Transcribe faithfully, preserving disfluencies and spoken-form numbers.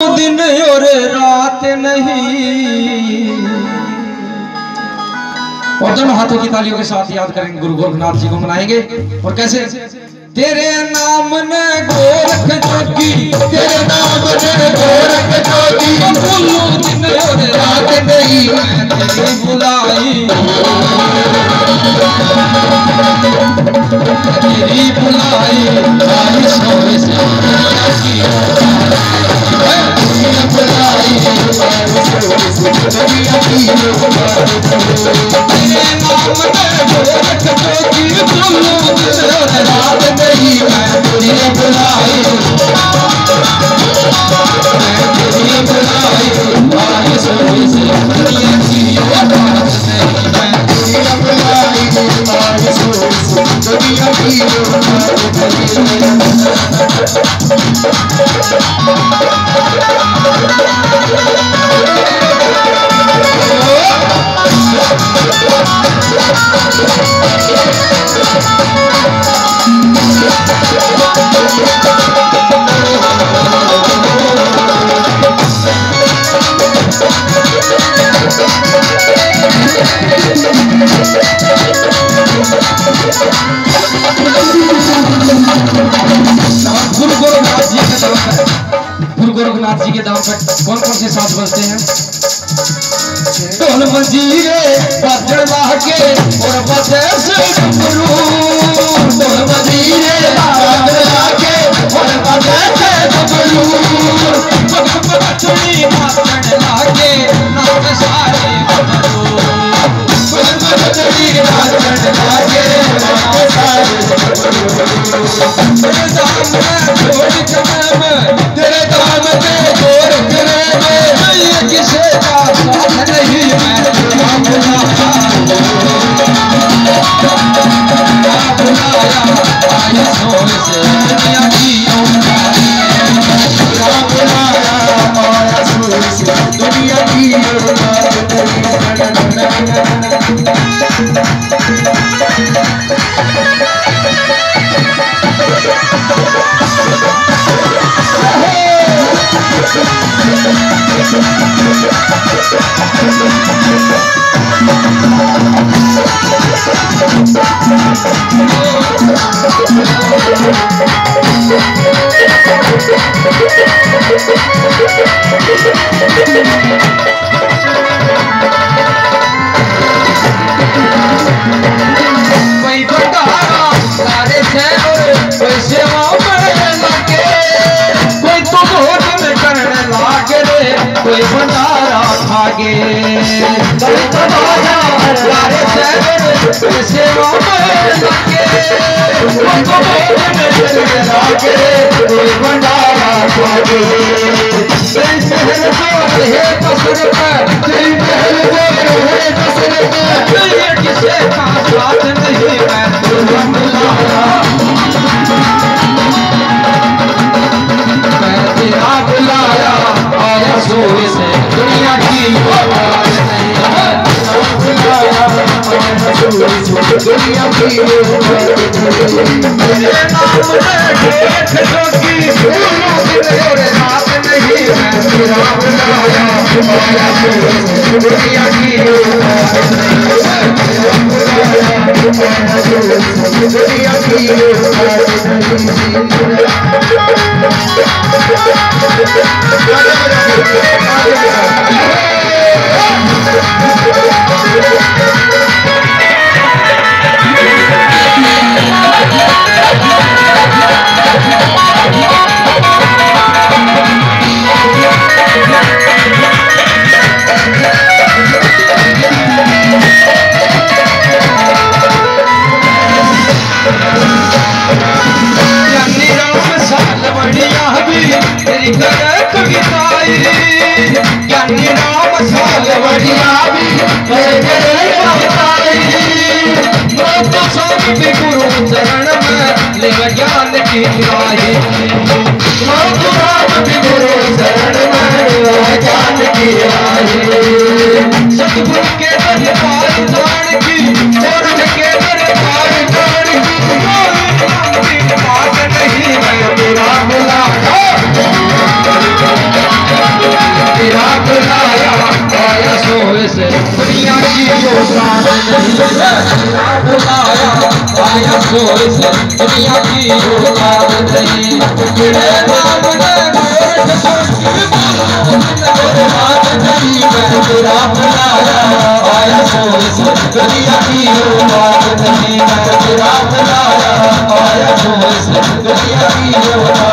दिन और रात नहीं। और दोनों हाथों की तालियों के साथ याद करेंगे, गुरु गोरखनाथ जी को मनाएंगे। और कैसे? तेरे नाम ने गोरख जोगी, तेरे नाम ने गोरख जोगी, बोलो दिन और रात नहीं तेरी बुलाई, तेरी बुलाई आई सोए से गोरखनाथ जी के दाम पर कौन कौन से साज बजते हैं? ढोल मंजीरे बजड़ लाके और बजे से डमरू, ढोल मंजीरे बजड़ लाके और बजे से डमरू, पग पग चुनी नाचण लाके नाच सारे डमरू, पग पग चुनी नाचण लाके नाच सारे डमरू। तेरे दाम में छोड़ जन्म, तेरे दाम में गोर करे में किसे का साथ नहीं मैं तेरा बुलाया, बुलाया आया सोए से दुनिया की तेरा बुलाया आया सोए से दुनिया की कोई भंडारा सारे शहर कोई सेवा करने लगे, कोई तो भोज में करने लागे रे, कोई भंडारा खागे, कोई भंडारा सारे शहर कोई सेवा करने लगे, कोई तो भोज में करने लागे रे, कोई भंडारा खागे। कोई शहर जो है कसर पर, कोई महल जो है कसर पर, कोई किसे का साथ नहीं मैं तेरा बुलाया, मैं तेरा बुलाया आया सोए से दुनिया की आवाज नहीं, बुलाया आया सोए से दुनिया की तेरे नाम में गोरख जोगी, बोलो दिन और रात नहीं मैं तेरा बुलाया आया सोए से दुनिया की आवाज नहीं, तेरा बुलाया आया सोए से दुनिया की आवाज नहीं। ज्ञानी राम साल बढ़िया भी गुरु चरण में ले ज्ञान की राही, गुरु चरण में ज्ञान की राही, सतगुरु के दरबार जान की और के दरबार जान की बात नहीं मैं तेरा बुलाया। से दुनिया की औकात नहीं है, बुलाया आया कोई से दुनिया की औकात नहीं। तेरे नाम ने मेरे बात नहीं, मैं तेरा बुलाया आया कोई से दुनिया की औकात नहीं, मैं तेरा बुलाया आया कोई से दुनिया की औकात